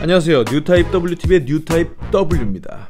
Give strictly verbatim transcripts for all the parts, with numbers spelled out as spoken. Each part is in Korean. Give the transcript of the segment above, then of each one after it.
안녕하세요, 뉴타입 더블유티비의 뉴타입 W입니다.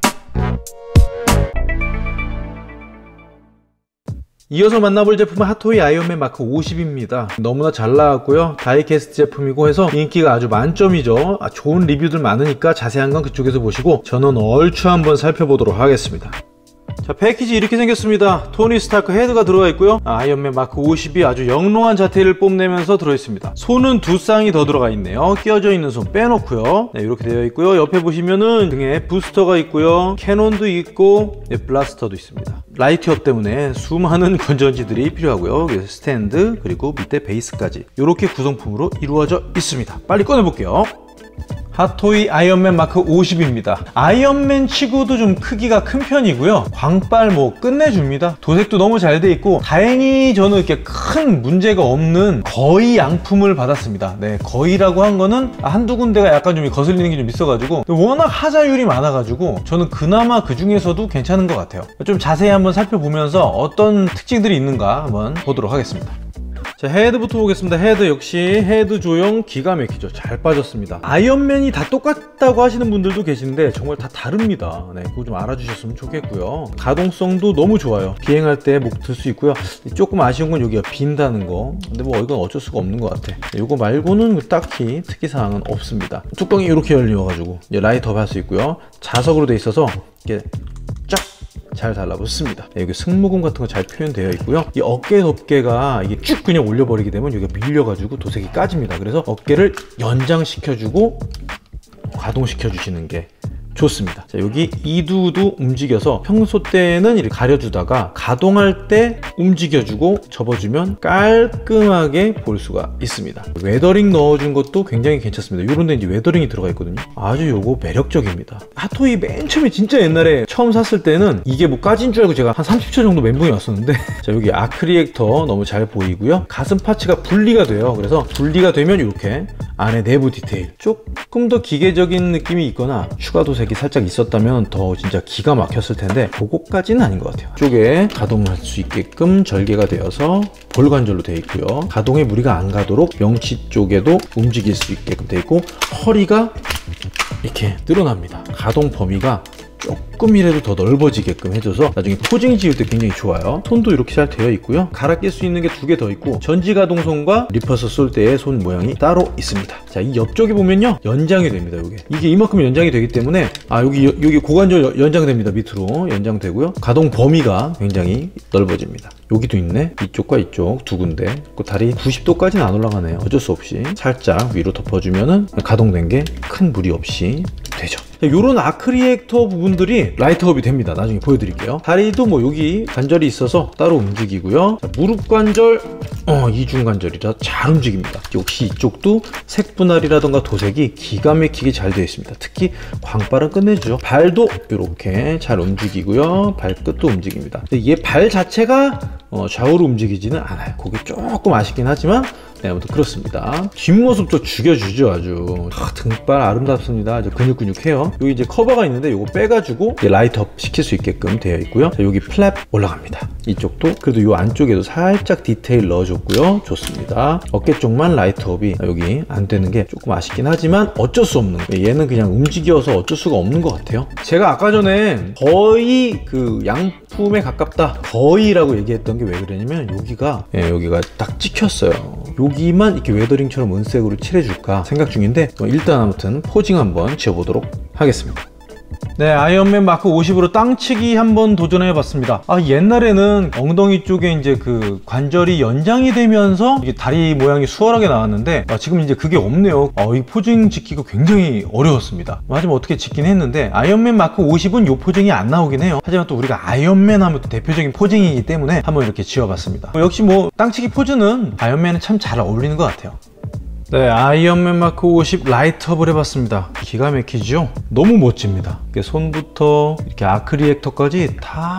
이어서 만나볼 제품은 핫토이 아이언맨 마크 오십입니다. 너무나 잘 나왔고요, 다이캐스트 제품이고 해서 인기가 아주 만점이죠. 아, 좋은 리뷰들 많으니까 자세한 건 그쪽에서 보시고 저는 얼추 한번 살펴보도록 하겠습니다. 자, 패키지 이렇게 생겼습니다. 토니 스타크 헤드가 들어가 있고요, 아이언맨 마크 오십이 아주 영롱한 자태를 뽐내면서 들어있습니다. 손은 두 쌍이 더 들어가 있네요. 끼어져 있는 손 빼놓고요. 네, 이렇게 되어 있고요. 옆에 보시면은 등에 부스터가 있고요, 캐논도 있고, 네, 블라스터도 있습니다. 라이트업 때문에 수많은 건전지들이 필요하고요. 그래서 스탠드, 그리고 밑에 베이스까지 이렇게 구성품으로 이루어져 있습니다. 빨리 꺼내볼게요. 핫토이 아이언맨 마크 오십입니다. 아이언맨 치고도 좀 크기가 큰 편이고요, 광빨 뭐 끝내줍니다. 도색도 너무 잘 돼 있고, 다행히 저는 이렇게 큰 문제가 없는 거의 양품을 받았습니다. 네, 거의라고 한 거는 한두 군데가 약간 좀 거슬리는 게 좀 있어가지고, 워낙 하자율이 많아가지고 저는 그나마 그 중에서도 괜찮은 것 같아요. 좀 자세히 한번 살펴보면서 어떤 특징들이 있는가 한번 보도록 하겠습니다. 자, 헤드부터 보겠습니다. 헤드 역시 헤드 조형 기가 막히죠. 잘 빠졌습니다. 아이언맨이 다 똑같다고 하시는 분들도 계시는데 정말 다 다릅니다. 네, 그거 좀 알아주셨으면 좋겠고요. 가동성도 너무 좋아요. 비행할 때 목 들 수 있고요. 조금 아쉬운 건 여기가 빈다는 거. 근데 뭐 이건 어쩔 수가 없는 것 같아. 이거 말고는 딱히 특이사항은 없습니다. 뚜껑이 이렇게 열려가지고 이제 라이트업 할 수 있고요. 자석으로 돼 있어서 이렇게 쫙 잘 달라붙습니다. 네, 여기 승모근 같은 거 잘 표현되어 있고요. 이 어깨 덮개가 이게 쭉 그냥 올려버리게 되면 여기가 밀려가지고 도색이 까집니다. 그래서 어깨를 연장시켜주고 가동시켜주시는 게 좋습니다. 자, 여기 이두도 움직여서 평소 때는 이렇게 가려주다가 가동할 때 움직여주고 접어주면 깔끔하게 볼 수가 있습니다. 웨더링 넣어준 것도 굉장히 괜찮습니다. 요런 데 이제 웨더링이 들어가 있거든요. 아주 요거 매력적입니다. 핫토이 맨 처음에 진짜 옛날에 처음 샀을 때는 이게 뭐 까진 줄 알고 제가 한 삼십 초 정도 멘붕이 왔었는데 자, 여기 아크리액터 너무 잘 보이고요. 가슴 파츠가 분리가 돼요. 그래서 분리가 되면 이렇게 안에 내부 디테일 조금 더 기계적인 느낌이 있거나 추가 도색이 살짝 있었다면 더 진짜 기가 막혔을 텐데 그거까지는 아닌 것 같아요. 이쪽에 가동할 수 있게끔 절개가 되어서 볼관절로 되어 있고요. 가동에 무리가 안 가도록 명치 쪽에도 움직일 수 있게끔 되어 있고, 허리가 이렇게 늘어납니다. 가동 범위가 조금이라도 더 넓어지게끔 해줘서 나중에 포징 지을 때 굉장히 좋아요. 손도 이렇게 잘 되어 있고요. 갈아 낄 수 있는 게 두 개 더 있고, 전지 가동손과 리퍼서 쏠 때의 손 모양이 따로 있습니다. 자, 이 옆쪽에 보면요, 연장이 됩니다. 이게 이게 이만큼 연장이 되기 때문에 아 여기 여기 고관절 연장됩니다. 밑으로 연장되고요. 가동 범위가 굉장히 넓어집니다. 여기도 있네. 이쪽과 이쪽 두 군데. 그 다리 구십 도까지는 안 올라가네요. 어쩔 수 없이 살짝 위로 덮어주면은 가동된 게 큰 무리 없이 되죠. 이런 아크리액터 부분들이 라이트업이 됩니다. 나중에 보여드릴게요. 다리도 뭐 여기 관절이 있어서 따로 움직이고요. 자, 무릎 관절, 어, 이중 관절이라 잘 움직입니다. 역시 이쪽도 색 분할이라던가 도색이 기가 막히게 잘 되어 있습니다. 특히 광발은 끝내주죠. 발도 이렇게 잘 움직이고요. 발끝도 움직입니다. 근데 얘 발 자체가 어, 좌우로 움직이지는 않아요. 그게 조금 아쉽긴 하지만 네, 아무튼 그렇습니다. 뒷모습도 죽여주죠. 아주 아, 등발 아름답습니다. 아주 근육근육해요. 여기 이제 커버가 있는데 이거 빼가지고 라이트업 시킬 수 있게끔 되어 있고요. 자, 여기 플랩 올라갑니다. 이쪽도 그래도 이 안쪽에도 살짝 디테일 넣어줬고요. 좋습니다. 어깨 쪽만 라이트업이 여기 안 되는 게 조금 아쉽긴 하지만 어쩔 수 없는 거예요. 얘는 그냥 움직여서 어쩔 수가 없는 것 같아요. 제가 아까 전에 거의 그 양품에 가깝다, 거의라고 얘기했던 게 왜 그러냐면 여기가 예, 여기가 딱 찍혔어요. 여기만 이렇게 웨더링처럼 은색으로 칠해줄까 생각 중인데 어, 일단 아무튼 포징 한번 지어보도록 하겠습니다. 네, 아이언맨 마크 오십으로 땅치기 한번 도전해 봤습니다. 아, 옛날에는 엉덩이 쪽에 이제 그 관절이 연장이 되면서 이게 다리 모양이 수월하게 나왔는데 아, 지금 이제 그게 없네요. 아, 이 포징 짓기가 굉장히 어려웠습니다. 하지만 어떻게 짓긴 했는데 아이언맨 마크 오십은 이 포징이 안 나오긴 해요. 하지만 또 우리가 아이언맨 하면 또 대표적인 포징이기 때문에 한번 이렇게 지어봤습니다. 어, 역시 뭐 땅치기 포즈는 아이언맨은 참 잘 어울리는 것 같아요. 네, 아이언맨 마크 오십 라이트업을 해봤습니다. 기가 막히죠? 너무 멋집니다. 손부터 이렇게 아크리액터까지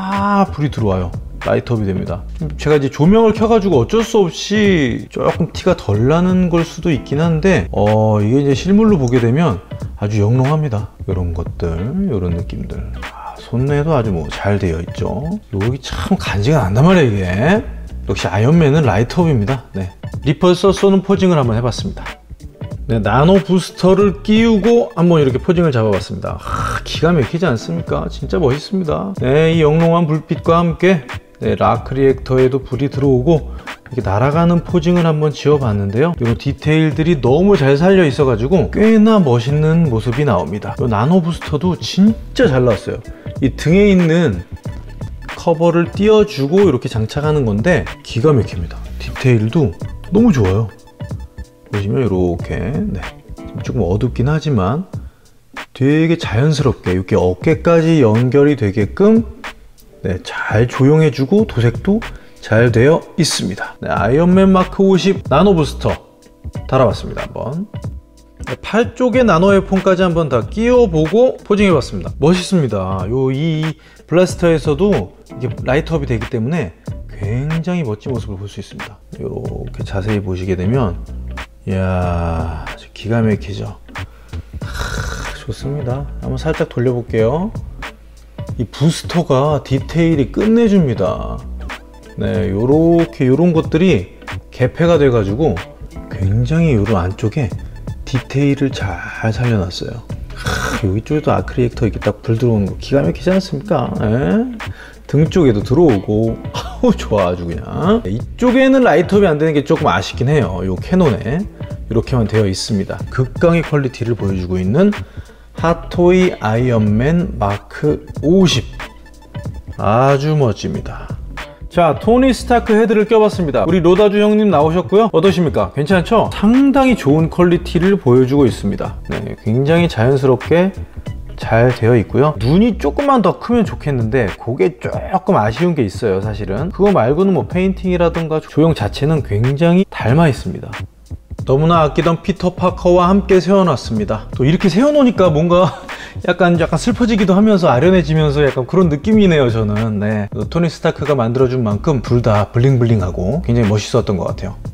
다 불이 들어와요. 라이트업이 됩니다. 제가 이제 조명을 켜가지고 어쩔 수 없이 조금 티가 덜 나는 걸 수도 있긴 한데 어 이게 이제 실물로 보게 되면 아주 영롱합니다. 이런 것들, 이런 느낌들. 아, 손내도 아주 뭐 잘 되어 있죠. 여기 참 간지가 난단 말이에요, 이게. 역시 아이언맨은 라이트업입니다. 네. 리퍼서 쏘는 포징을 한번 해봤습니다. 네, 나노 부스터를 끼우고 한번 이렇게 포징을 잡아봤습니다. 하, 기가 막히지 않습니까? 진짜 멋있습니다. 네, 이 영롱한 불빛과 함께 네, 라크 리액터에도 불이 들어오고 이렇게 날아가는 포징을 한번 지어봤는데요. 이런 디테일들이 너무 잘 살려 있어가지고 꽤나 멋있는 모습이 나옵니다. 이 나노 부스터도 진짜 잘 나왔어요. 이 등에 있는 커버를 띄워주고 이렇게 장착하는 건데 기가 막힙니다. 디테일도 너무 좋아요. 보시면 이렇게 네, 조금 어둡긴 하지만 되게 자연스럽게 이렇게 어깨까지 연결이 되게끔 네, 잘 조용해주고 도색도 잘 되어 있습니다. 네, 아이언맨 마크 오십 나노 부스터 달아봤습니다. 한번 네, 팔 쪽에 나노 웨폰까지 한번 다 끼워보고 포징해봤습니다. 멋있습니다. 요 이 블라스터에서도 이게 라이트업이 되기 때문에 굉장히 멋진 모습을 볼 수 있습니다. 이렇게 자세히 보시게 되면 이야, 기가 막히죠. 하, 좋습니다. 한번 살짝 돌려볼게요. 이 부스터가 디테일이 끝내줍니다. 네, 요렇게 요런 것들이 개폐가 돼 가지고 굉장히 요런 안쪽에 디테일을 잘 살려놨어요. 하, 여기 쪽에도 아크리액터 이렇게 딱 불 들어오는 거 기가 막히지 않습니까? 에? 등 쪽에도 들어오고 아우 좋아 아주 그냥. 이쪽에는 라이트업이 안 되는 게 조금 아쉽긴 해요. 요 캐논에 이렇게만 되어 있습니다. 극강의 퀄리티를 보여주고 있는 핫토이 아이언맨 마크 오십 아주 멋집니다. 자, 토니 스타크 헤드를 껴봤습니다. 우리 로다주 형님 나오셨고요. 어떠십니까? 괜찮죠? 상당히 좋은 퀄리티를 보여주고 있습니다. 네, 굉장히 자연스럽게 잘 되어 있고요. 눈이 조금만 더 크면 좋겠는데 그게 조금 아쉬운 게 있어요. 사실은 그거 말고는 뭐 페인팅이라던가 조형 자체는 굉장히 닮아 있습니다. 너무나 아끼던 피터 파커와 함께 세워놨습니다. 또 이렇게 세워놓으니까 뭔가 약간 약간 슬퍼지기도 하면서 아련해지면서 약간 그런 느낌이네요. 저는 네, 토니 스타크가 만들어준 만큼 둘 다 블링블링하고 굉장히 멋있었던 것 같아요.